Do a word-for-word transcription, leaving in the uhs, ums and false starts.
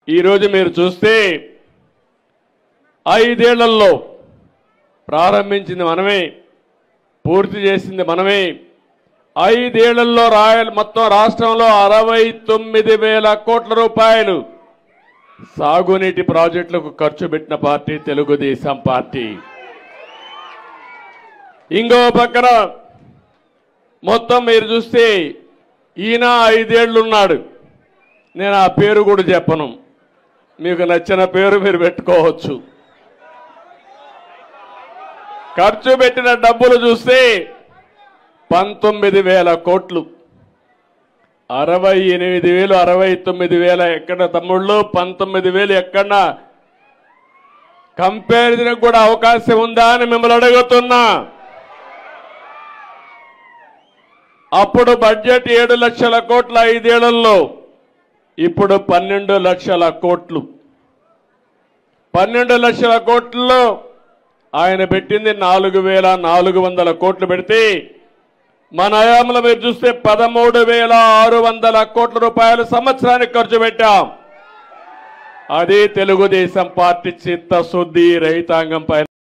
ఈరోజు మీరు చూస్తే ఐదేళ్లలో ప్రారంభించింది మనమే, పూర్తి చేసింది మనమే. ఐదేళ్లలో రాయల్ మొత్తం రాష్ట్రంలో అరవై తొమ్మిది వేల కోట్ల రూపాయలు సాగునీటి ప్రాజెక్టులకు ఖర్చు పెట్టిన పార్టీ తెలుగుదేశం పార్టీ. ఇంకో పక్కన మొత్తం మీరు చూస్తే ఈయన ఐదేళ్లున్నాడు. నేను ఆ పేరు కూడా చెప్పను, మీకు నచ్చిన పేరు మీరు పెట్టుకోవచ్చు. ఖర్చు పెట్టిన డబ్బులు చూస్తే పంతొమ్మిది వేల కోట్లు, అరవై ఎనిమిది వేలు అరవై తొమ్మిది వేల ఎక్కడ తమ్ముళ్ళు, పంతొమ్మిది వేలు ఎక్కడ కంపారిజన్ కూడా అవకాశం ఉందా అని మిమ్మల్ని అడుగుతున్నా. అప్పుడు బడ్జెట్ ఏడు లక్షల కోట్ల ఐదేళ్లలో, ఇప్పుడు పన్నెండు లక్షల కోట్లు. పన్నెండు లక్షల కోట్లలో ఆయన పెట్టింది నాలుగు వేల నాలుగు వందల కోట్లు పెడితే, మన హయాంలో మీరు చూస్తే పదమూడు వేల ఆరు వందల కోట్ల రూపాయలు సంవత్సరానికి ఖర్చు పెట్టాం. అది తెలుగుదేశం పార్టీ చిత్తశుద్ధి రైతాంగం పైన